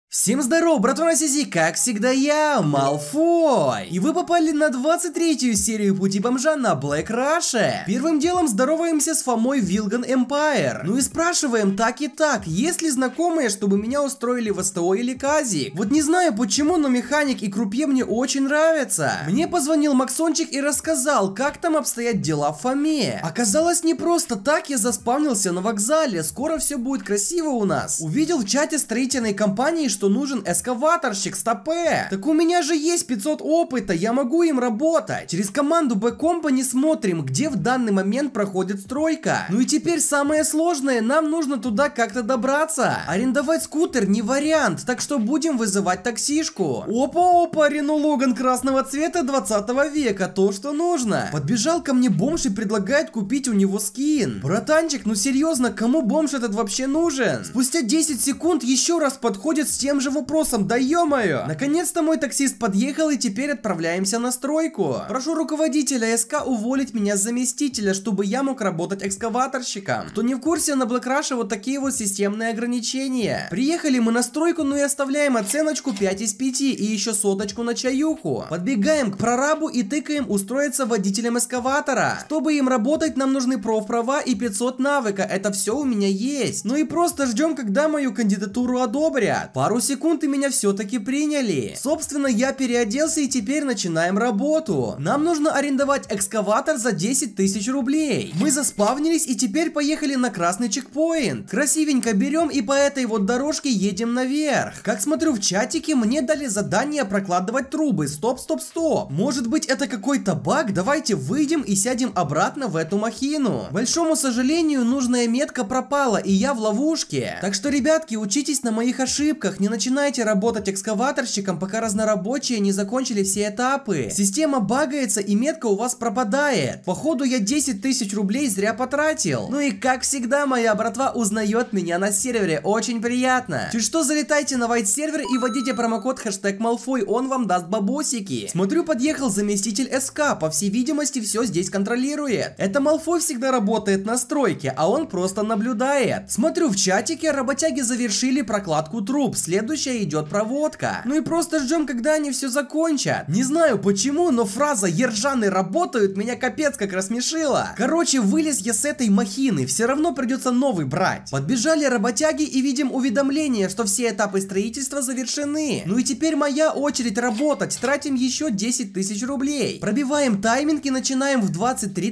Всем здорово, братва, Сизи, как всегда я, Малфой. И вы попали на 23-ю серию Пути Бомжа на Black Russia. Первым делом здороваемся с Фомой Вилган Empire. Ну и спрашиваем так и так, есть ли знакомые, чтобы меня устроили в СТО или Казик. Вот не знаю почему, но механик и крупье мне очень нравятся. Мне позвонил Максончик и рассказал, как там обстоят дела в Фоме. Оказалось, не просто так я заспавнился на вокзале, скоро все будет красиво у нас. Увидел в чате строительной компании, что нужен эскаваторщик с ТП. Так у меня же есть 500 опыта, я могу им работать. Через команду Б-Компани смотрим, где в данный момент проходит стройка. Ну и теперь самое сложное, нам нужно туда как-то добраться. Арендовать скутер не вариант, так что будем вызывать таксишку. Опа-опа, Рено Логан красного цвета 20 века, то что нужно. Подбежал ко мне бомж и предлагает купить у него скин. Братанчик, ну серьезно, кому бомж этот вообще нужен? Спустя 10 секунд еще раз подходит с тем же вопросом, да ё-моё. Наконец-то мой таксист подъехал и теперь отправляемся на стройку. Прошу руководителя СК уволить меня с заместителя, чтобы я мог работать экскаваторщиком. Кто не в курсе, на Black Russia вот такие вот системные ограничения. Приехали мы на стройку, ну и оставляем оценочку 5 из 5 и еще соточку на чаюху. Подбегаем к прорабу и тыкаем устроиться водителем эскаватора. Чтобы им работать, нам нужны профправа и 500 навыка, это все у меня есть. Ну и просто ждем, когда мою кандидатуру одобрят. Пару секунд и меня все-таки приняли. Собственно, я переоделся и теперь начинаем работу. Нам нужно арендовать экскаватор за 10 тысяч рублей. Мы заспавнились и теперь поехали на красный чекпоинт. Красивенько берем и по этой вот дорожке едем наверх. Как смотрю в чатике, мне дали задание прокладывать трубы. Стоп. Может быть, это какой-то баг? Давайте выйдем и сядем обратно в эту махину. К большому сожалению, нужная метка пропала и я в ловушке. Так что, ребятки, учитесь на моих ошибках. Не начинайте работать экскаваторщиком, пока разнорабочие не закончили все этапы. Система багается и метка у вас пропадает. Походу я 10 тысяч рублей зря потратил. Ну и как всегда, моя братва узнает меня на сервере. Очень приятно. Чуть что, залетайте на White сервер и вводите промокод хэштег Малфой, он вам даст бабосики. Смотрю, подъехал заместитель СК, по всей видимости все здесь контролирует. Это Малфой всегда работает на стройке, а он просто наблюдает. Смотрю в чатике, работяги завершили прокладку труб. Следующая идет проводка. Ну и просто ждем, когда они все закончат. Не знаю почему, но фраза «ержаны работают» меня капец как рассмешила. Короче, вылез я с этой махины, все равно придется новый брать. Подбежали работяги и видим уведомление, что все этапы строительства завершены. Ну и теперь моя очередь работать. Тратим еще 10 тысяч рублей. Пробиваем тайминг и начинаем в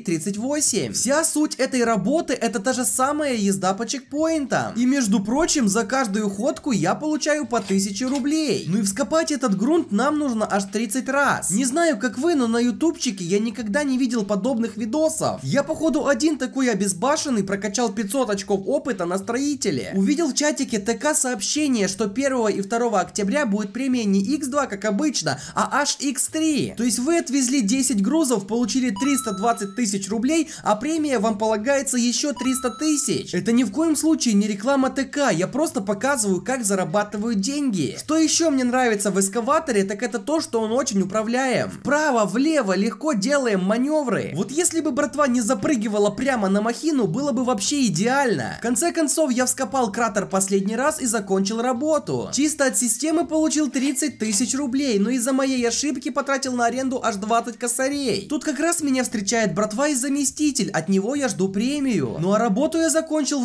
23:38. Вся суть этой работы — это та же самая езда по чекпоинтам. И между прочим, за каждую ходку я получаю по 1000 рублей. Ну и вскопать этот грунт нам нужно аж 30 раз. Не знаю, как вы, но на ютубчике я никогда не видел подобных видосов. Я, походу, один такой обезбашенный прокачал 500 очков опыта на строителе. Увидел в чатике ТК сообщение, что 1 и 2 октября будет премия не X2, как обычно, а аж X3. То есть вы отвезли 10 грузов, получили 320 тысяч рублей, а премия вам полагается еще 300 тысяч. Это ни в коем случае не реклама ТК, я просто показываю, как зарабатывают деньги. Что еще мне нравится в эскаваторе, так это то, что он очень управляем. Вправо, влево легко делаем маневры. Вот если бы братва не запрыгивала прямо на махину, было бы вообще идеально. В конце концов, я вскопал кратер последний раз и закончил работу. Чисто от системы получил 30 тысяч рублей, но из-за моей ошибки потратил на аренду аж 20 косарей. Тут как раз меня встречает братва и заместитель, от него я жду премию. Ну а работу я закончил в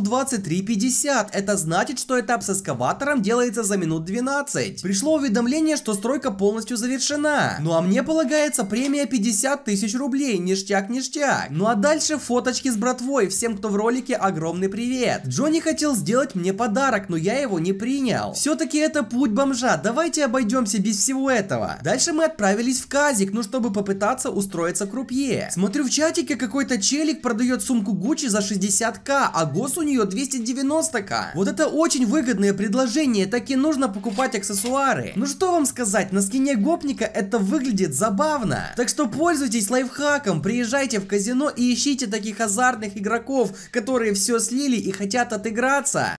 23:50. Это значит, что этап с эскаватором делается за минут 12. Пришло уведомление, что стройка полностью завершена. Ну а мне полагается премия 50 тысяч рублей. Ништяк. Ну а дальше фоточки с братвой. Всем, кто в ролике, огромный привет. Джонни хотел сделать мне подарок, но я его не принял. Все-таки это путь бомжа. Давайте обойдемся без всего этого. Дальше мы отправились в Казик, ну чтобы попытаться устроиться крупье. Смотрю в чатике, какой-то челик продает сумку Гуччи за 60к, а гос у нее 290к. Вот это очень выгодное предложение, так и нужно покупать аксессуары. Ну что вам сказать, на скине гопника это выглядит забавно. Так что пользуйтесь лайфхаком, приезжайте в казино и ищите таких азартных игроков, которые все слили и хотят отыграться.